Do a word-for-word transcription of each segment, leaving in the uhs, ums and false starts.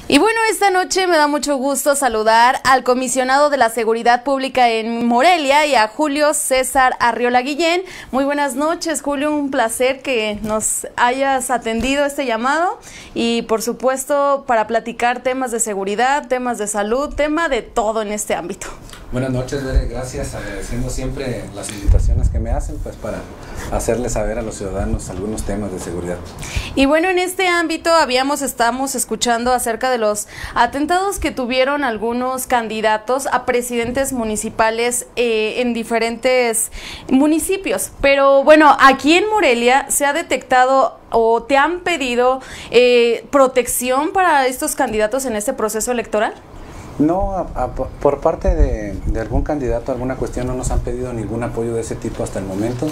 Y bueno, esta noche me da mucho gusto saludar al comisionado de la Seguridad Pública en Morelia y a Julio César Arriola Guillén. Muy buenas noches, Julio, un placer que nos hayas atendido este llamado y por supuesto para platicar temas de seguridad, temas de salud, tema de todo en este ámbito. Buenas noches, Bere, gracias, agradeciendo siempre las invitaciones que me hacen pues para hacerles saber a los ciudadanos algunos temas de seguridad. Y bueno, en este ámbito habíamos, estamos escuchando acerca de los atentados que tuvieron algunos candidatos a presidentes municipales eh, en diferentes municipios, pero bueno, aquí en Morelia se ha detectado o te han pedido eh, protección para estos candidatos en este proceso electoral. No, a, a, por parte de, de algún candidato, alguna cuestión, no nos han pedido ningún apoyo de ese tipo hasta el momento.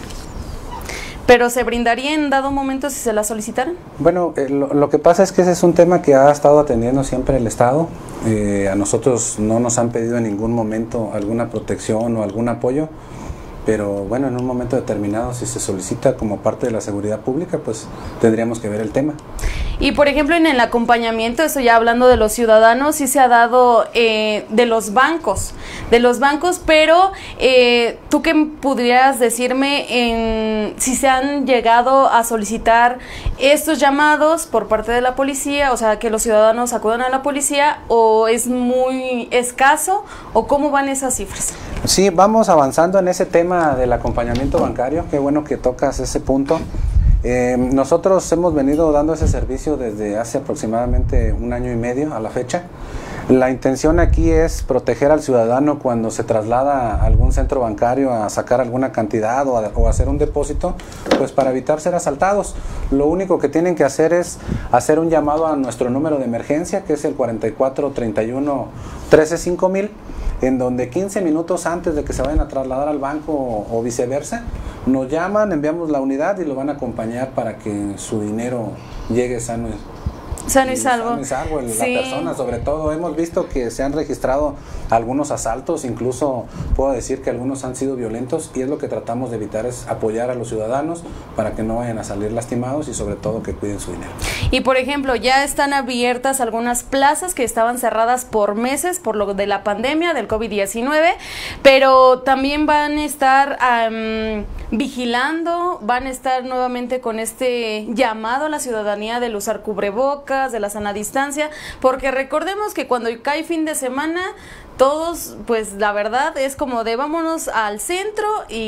¿Pero se brindaría en dado momento si se la solicitaran? Bueno, eh, lo, lo que pasa es que ese es un tema que ha estado atendiendo siempre el Estado. Eh, a nosotros no nos han pedido en ningún momento alguna protección o algún apoyo, pero bueno, en un momento determinado, si se solicita como parte de la seguridad pública, pues tendríamos que ver el tema. Y por ejemplo, en el acompañamiento, eso ya hablando de los ciudadanos, sí se ha dado eh, de los bancos, de los bancos, pero eh, ¿tú qué pudieras decirme en si se han llegado a solicitar estos llamados por parte de la policía, o sea, que los ciudadanos acudan a la policía, o es muy escaso, o cómo van esas cifras? Sí, vamos avanzando en ese tema del acompañamiento bancario, qué bueno que tocas ese punto. Eh, nosotros hemos venido dando ese servicio desde hace aproximadamente un año y medio a la fecha. La intención aquí es proteger al ciudadano cuando se traslada a algún centro bancario a sacar alguna cantidad o a, o a hacer un depósito, pues para evitar ser asaltados. Lo único que tienen que hacer es hacer un llamado a nuestro número de emergencia, que es el cuarenta y cuatro, treinta y uno, trece, cinco mil, en donde quince minutos antes de que se vayan a trasladar al banco o, o viceversa, nos llaman, enviamos la unidad y lo van a acompañar para que su dinero llegue sano y Sano y salvo. Sano y salvo, la sí. persona sobre todo. Hemos visto que se han registrado algunos asaltos, incluso puedo decir que algunos han sido violentos, y es lo que tratamos de evitar, es apoyar a los ciudadanos para que no vayan a salir lastimados y sobre todo que cuiden su dinero. Y por ejemplo, ya están abiertas algunas plazas que estaban cerradas por meses por lo de la pandemia del COVID diecinueve, pero también van a estar um, vigilando, van a estar nuevamente con este llamado a la ciudadanía del usar cubrebocas, de la sana distancia, porque recordemos que cuando cae fin de semana, todos, pues la verdad es como de vámonos al centro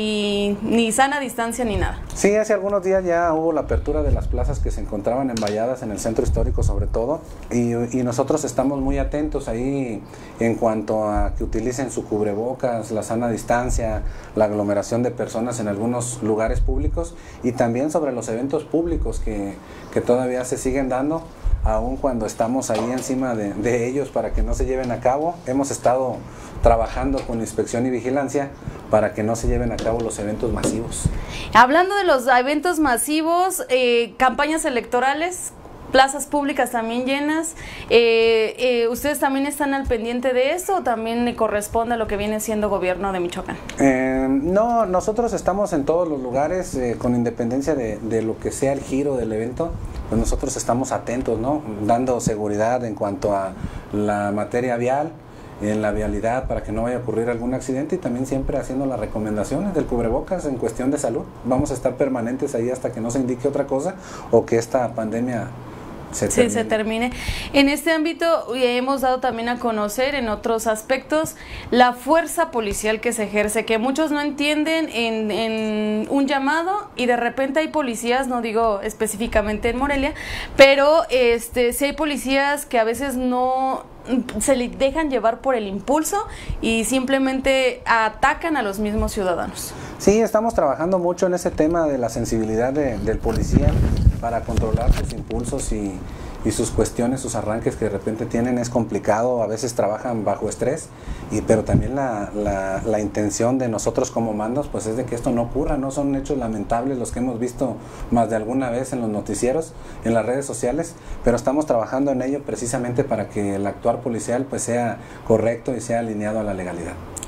y ni sana distancia ni nada. Sí, hace algunos días ya hubo la apertura de las plazas que se encontraban envalladas en el centro histórico sobre todo, y, y nosotros estamos muy atentos ahí en cuanto a que utilicen su cubrebocas, la sana distancia, la aglomeración de personas en algunos lugares públicos, y también sobre los eventos públicos que, que todavía se siguen dando, aun cuando estamos ahí encima de, de ellos para que no se lleven a cabo. Hemos estado trabajando con inspección y vigilancia para que no se lleven a cabo los eventos masivos. Hablando de los eventos masivos, eh, campañas electorales, plazas públicas también llenas, eh, eh, ¿ustedes también están al pendiente de eso o también le corresponde a lo que viene siendo gobierno de Michoacán? Eh, no, nosotros estamos en todos los lugares, eh, con independencia de, de lo que sea el giro del evento, pues nosotros estamos atentos, ¿no? Dando seguridad en cuanto a la materia vial, en la vialidad para que no vaya a ocurrir algún accidente, y también siempre haciendo las recomendaciones del cubrebocas en cuestión de salud. Vamos a estar permanentes ahí hasta que no se indique otra cosa o que esta pandemia Se sí, se termine. En este ámbito hemos dado también a conocer en otros aspectos la fuerza policial que se ejerce, que muchos no entienden en, en un llamado y de repente hay policías, no digo específicamente en Morelia, pero este sí hay policías que a veces no se le dejan llevar por el impulso y simplemente atacan a los mismos ciudadanos. Sí, estamos trabajando mucho en ese tema de la sensibilidad de, del policía para controlar sus impulsos y, y sus cuestiones, sus arranques que de repente tienen. Es complicado, a veces trabajan bajo estrés, y, pero también la, la, la intención de nosotros como mandos pues es de que esto no ocurra. No son hechos lamentables los que hemos visto más de alguna vez en los noticieros, en las redes sociales, pero estamos trabajando en ello precisamente para que el actuar policial pues sea correcto y sea alineado a la legalidad.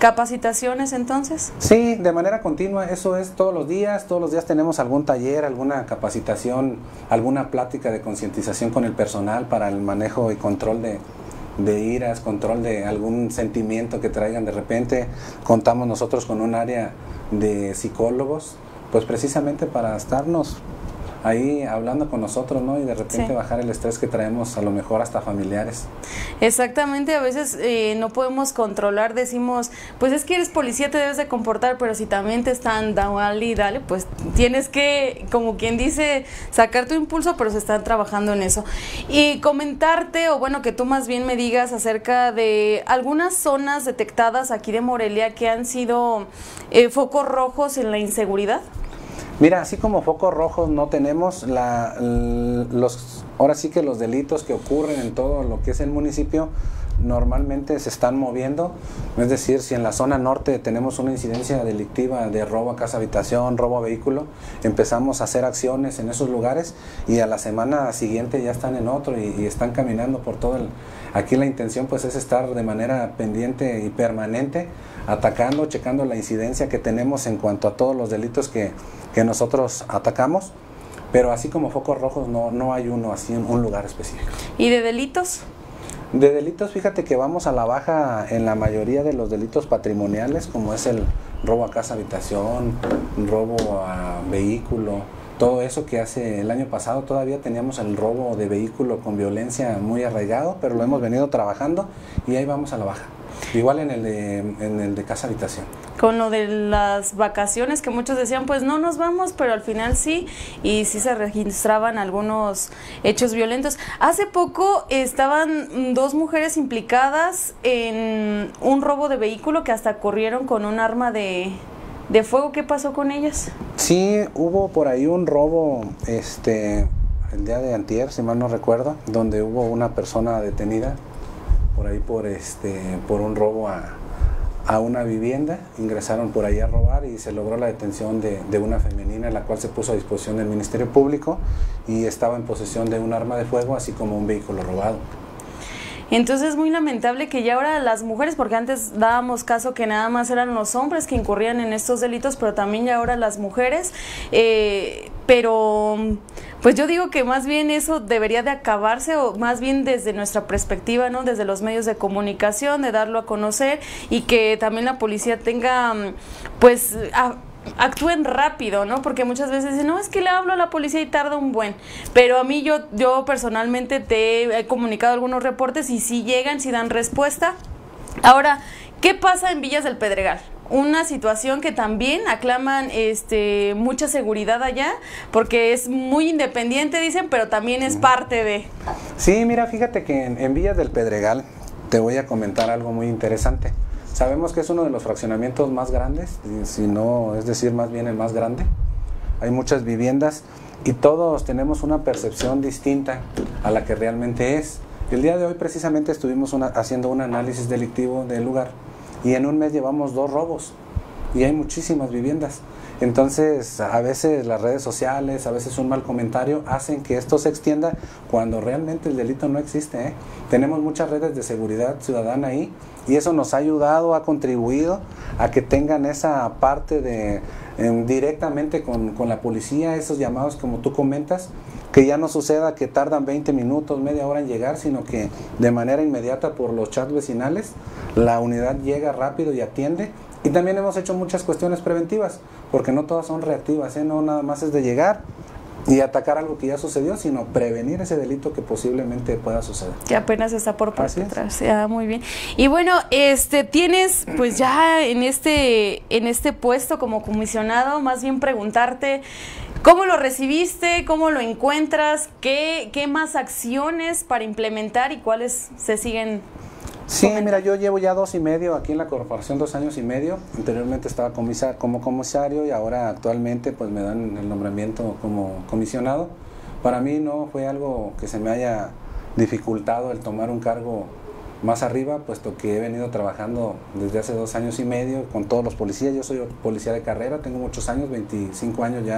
¿Capacitaciones entonces? Sí, de manera continua, eso es todos los días, todos los días tenemos algún taller, alguna capacitación, alguna plática de concientización con el personal para el manejo y control de, de iras, control de algún sentimiento que traigan de repente. Contamos nosotros con un área de psicólogos, pues precisamente para estarnos ahí hablando con nosotros, ¿no? Y de repente sí. bajar el estrés que traemos, a lo mejor hasta familiares. Exactamente, a veces eh, no podemos controlar, decimos, pues es que eres policía, te debes de comportar, pero si también te están dale y dale, pues tienes que, como quien dice, sacar tu impulso, pero se están trabajando en eso. Y comentarte, o bueno, que tú más bien me digas acerca de algunas zonas detectadas aquí de Morelia que han sido eh, focos rojos en la inseguridad. Mira, así como focos rojos no tenemos, la, los, ahora sí que los delitos que ocurren en todo lo que es el municipio normalmente se están moviendo, es decir, si en la zona norte tenemos una incidencia delictiva de robo a casa habitación, robo a vehículo, empezamos a hacer acciones en esos lugares y a la semana siguiente ya están en otro y, y están caminando por todo el... Aquí la intención pues es estar de manera pendiente y permanente, atacando, checando la incidencia que tenemos en cuanto a todos los delitos que, que nosotros atacamos, pero así como focos rojos no, no hay uno así en un lugar específico. ¿Y de delitos? De delitos, fíjate que vamos a la baja en la mayoría de los delitos patrimoniales, como es el robo a casa habitación, robo a vehículo, todo eso que hace el año pasado todavía teníamos el robo de vehículo con violencia muy arraigado, pero lo hemos venido trabajando y ahí vamos a la baja. Igual en el de, en el de casa habitación. Con lo de las vacaciones que muchos decían, pues no nos vamos, pero al final sí, y sí se registraban algunos hechos violentos. Hace poco estaban dos mujeres implicadas en un robo de vehículo que hasta corrieron con un arma de, de fuego. ¿Qué pasó con ellas? Sí, hubo por ahí un robo, este, el día de antier, si mal no recuerdo, donde hubo una persona detenida por ahí por este por un robo a, a una vivienda. Ingresaron por ahí a robar y se logró la detención de, de una femenina, la cual se puso a disposición del Ministerio Público y estaba en posesión de un arma de fuego, así como un vehículo robado. Entonces es muy lamentable que ya ahora las mujeres, porque antes dábamos caso que nada más eran los hombres que incurrían en estos delitos, pero también ya ahora las mujeres, eh, pero pues yo digo que más bien eso debería de acabarse, o más bien desde nuestra perspectiva, ¿no? Desde los medios de comunicación, de darlo a conocer, y que también la policía tenga, pues, a, actúen rápido, ¿no? Porque muchas veces dicen, no, es que le hablo a la policía y tarda un buen, pero a mí yo, yo personalmente te he comunicado algunos reportes y sí llegan, sí dan respuesta. Ahora, ¿qué pasa en Villas del Pedregal? Una situación que también aclaman este, mucha seguridad allá, porque es muy independiente, dicen, pero también es parte de... Sí, mira, fíjate que en, en Villas del Pedregal te voy a comentar algo muy interesante. Sabemos que es uno de los fraccionamientos más grandes, si no, es decir, más bien el más grande. Hay muchas viviendas y todos tenemos una percepción distinta a la que realmente es. El día de hoy precisamente estuvimos una, haciendo un análisis delictivo del lugar y en un mes llevamos dos robos y hay muchísimas viviendas. Entonces, a veces las redes sociales, a veces un mal comentario hacen que esto se extienda cuando realmente el delito no existe, ¿eh? Tenemos muchas redes de seguridad ciudadana ahí y eso nos ha ayudado, ha contribuido a que tengan esa parte de eh, directamente con, con la policía, esos llamados como tú comentas, que ya no suceda que tardan veinte minutos, media hora en llegar, sino que de manera inmediata por los chats vecinales la unidad llega rápido y atiende. Y también hemos hecho muchas cuestiones preventivas, porque no todas son reactivas, ¿eh? No nada más es de llegar y atacar algo que ya sucedió, sino prevenir ese delito que posiblemente pueda suceder. Que apenas está por perpetrar. Ah, muy bien. Y bueno, este tienes pues ya en este en este puesto como comisionado, más bien preguntarte ¿cómo lo recibiste? ¿Cómo lo encuentras? ¿Qué, qué más acciones para implementar y cuáles se siguen? Sí, mira, yo llevo ya dos y medio aquí en la corporación, dos años y medio. Anteriormente estaba comisar, como comisario y ahora actualmente pues me dan el nombramiento como comisionado. Para mí no fue algo que se me haya dificultado el tomar un cargo más arriba, puesto que he venido trabajando desde hace dos años y medio con todos los policías. Yo soy policía de carrera, tengo muchos años, veinticinco años ya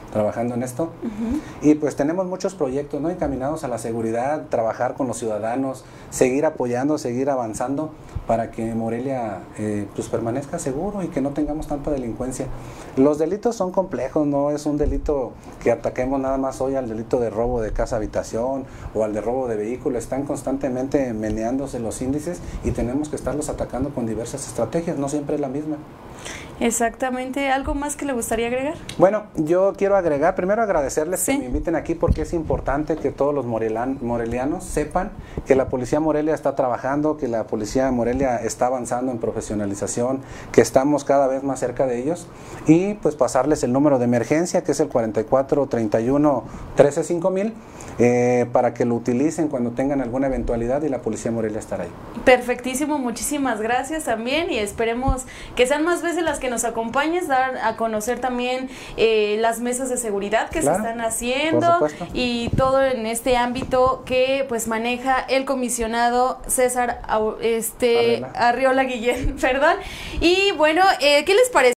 trabajando en esto. Uh-huh. Y pues tenemos muchos proyectos, ¿no?, encaminados a la seguridad, trabajar con los ciudadanos, seguir apoyando, seguir avanzando para que Morelia eh, pues permanezca seguro y que no tengamos tanta delincuencia. Los delitos son complejos, no es un delito que ataquemos nada más hoy al delito de robo de casa habitación o al de robo de vehículo, están constantemente meneándose los índices y tenemos que estarlos atacando con diversas estrategias, no siempre es la misma. Exactamente. ¿Algo más que le gustaría agregar? Bueno, yo quiero agregar, primero agradecerles ¿Sí? que me inviten aquí porque es importante que todos los morelan, morelianos sepan que la Policía Morelia está trabajando, que la Policía Morelia está avanzando en profesionalización, que estamos cada vez más cerca de ellos y pues pasarles el número de emergencia que es el cuarenta y cuatro, treinta y uno, trece, cinco mil eh, para que lo utilicen cuando tengan alguna eventualidad y la Policía Morelia estará ahí. Perfectísimo, muchísimas gracias también y esperemos que sean más veces las que nos acompañes, dar a conocer también eh, las mesas de seguridad que claro, se están haciendo y todo en este ámbito que pues maneja el comisionado César este, Arriola Guillén, perdón. Y bueno, eh, ¿qué les parece?